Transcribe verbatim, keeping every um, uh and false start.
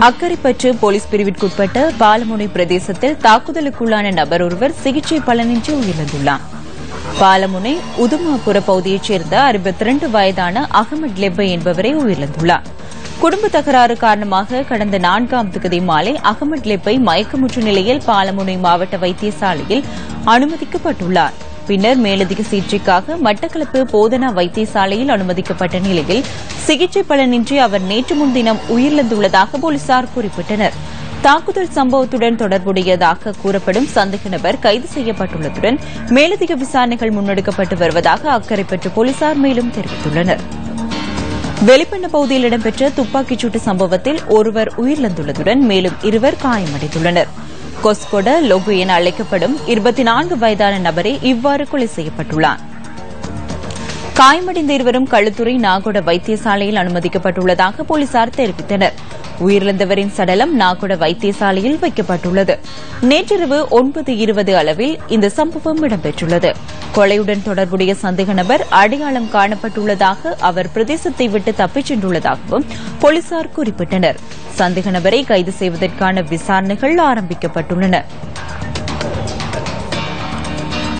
Akkaraipattu police பிரிவிற்குட்பட்ட Palamunai பிரதேசத்தில் தாக்குதலுக்குள்ளான நபர் ஒருவர் சிகிச்சை பலனின்றி உயிரிழந்துள்ளார். பாலமுனை உதுமாபுர பகுதியைச் சேர்ந்த அறுபத்தி இரண்டு வயதான அகமது லெப்பை என்பவரை உயிரிழந்துள்ளார். குடும்ப தகராறு காரணமாக கடந்த நான்காம் தேதி மாலை அகமது லெப்பை மயக்கமுற்ற நிலையில் பாலமுனை மாவட்ட வைத்தியசாலையில் அனுமதிக்கப்பட்டுள்ளார். பின்னர் மேலதிக சிகிச்சைக்காக மட்டக்களப்பு போதனா வைத்தியசாலையில் அனுமதிக்கப்பட்ட நிலையில் சிகிச்சை பலனின்றி அவர் நேற்று முன்தினம் உயிரிழந்துள்ளதாக போலீசார் குறிப்பிட்டனர். தாக்குதல் சம்பவத்துடன் தொடர்புடையதாக கூறப்படும் சந்தேக நபர் கைது செய்யப்பட்டுள்ளதுடன் மேலதிக விசாரணைகள் முன்னெடுக்கப்பட்டு வருவதாக அக்கரைப்பற்று போலீசார் மேலும் தெரிவித்துள்ளனர். வெளிப்பண்ண பகுதியில் இடம்பெற்ற துப்பாக்கிச்சூட்டு சம்பவத்தில் ஒருவர் உயிரிழந்துள்ளதுடன் மேலும் இருவர் காயமடைந்துள்ளனர். கொஸ்கொட லொகு என அழைக்கப்படும் இருபத்தி நான்கு வயதான நபரே இவ்வாறு கொலை செய்யப்பட்டுள்ளார். காயமடைந்த இருவரும் களுத்துறை நாகொட வைத்தியசாலையில் அனுமதிக்கப்பட்டுள்ளதாக போலீசார் தெரிவித்தனர். உயிரிழந்தவரின் சடலம் நாகொட வைத்தியசாலையில் வைக்கப்பட்டுள்ளது. நேற்றிரவு ஒன்பது இருபது அளவில் இந்த சம்பவம் இடம்பெற்றுள்ளது. கொலையுடன் தொடர்புடைய சந்தேக நபர் அடையாளம் காணப்பட்டுள்ளதாக அவர் பிரதேசத்தை விட்டு தப்பிச் சென்றுள்ளதாகவும் போலீசார் குறிப்பிட்டனர். சந்தேக நபரை கைது செய்வதற்கான விசாரணைகள் ஆரம்பிக்கப்பட்டுள்ளன.